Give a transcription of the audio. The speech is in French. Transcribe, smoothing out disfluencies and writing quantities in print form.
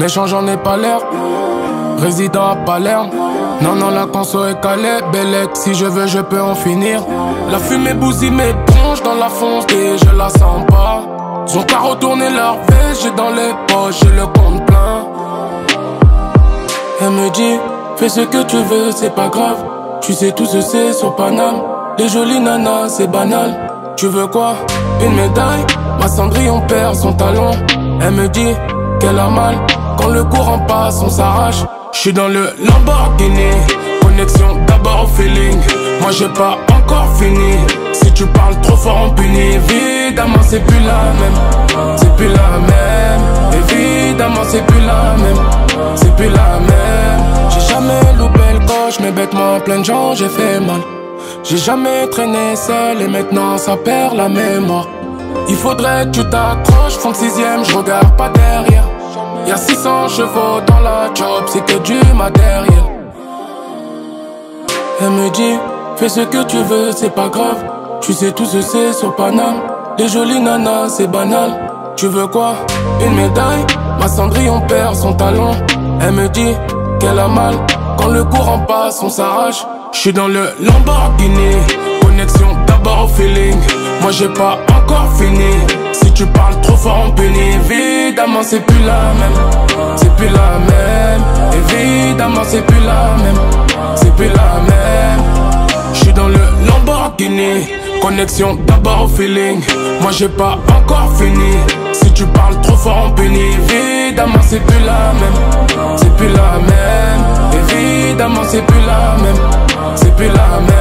Méchant, j'en ai pas l'air. Résident à Palerme. Non, non, la conso est calée. Bellec, si je veux, je peux en finir. La fumée bousille mes bronches dans la fonce et je la sens pas. Son qu'à retourner leur veste, j'ai dans les poches, j'ai le compte plein. Elle me dit, fais ce que tu veux, c'est pas grave. Tu sais tout ce c'est sur Paname. Les jolies nanas, c'est banal. Tu veux quoi? Une médaille? Ma Cendrillon perd son talon. Elle me dit qu'elle a mal. Quand le courant passe, on s'arrache. J'suis dans le Lamborghini. Connexion d'abord au feeling. Moi j'ai pas encore fini. Si tu parles trop fort, on punit. Évidemment c'est plus la même. C'est plus la même. Évidemment c'est plus la même. C'est plus la même. J'ai jamais loupé le coche, mais bêtement plein de gens j'ai fait mal. J'ai jamais traîné seul et maintenant ça perd la mémoire. Il faudrait que tu t'accroches, fond de 6ème, je regarde pas derrière. Y'a 600 chevaux dans la job, c'est que du matériel. Elle me dit, fais ce que tu veux, c'est pas grave. Tu sais tout ce c'est sur Paname. Les jolies nanas, c'est banal. Tu veux quoi? Une médaille? Ma Cendrillon perd son talon. Elle me dit qu'elle a mal. Quand le courant passe, on s'arrache. J'suis dans le Lamborghini. Connexion d'abord au feeling. Moi j'ai pas encore fini. Si tu parles trop fort, on punit. Évidemment c'est plus la même. C'est plus la même. Évidemment c'est plus la même. C'est plus la même. J'suis dans le Lamborghini. Connexion d'abord au feeling. Moi j'ai pas encore fini. Si tu parles trop fort, on punit. Évidemment c'est plus la même. C'est plus la même. Évidemment c'est plus la même. C'est plus la même.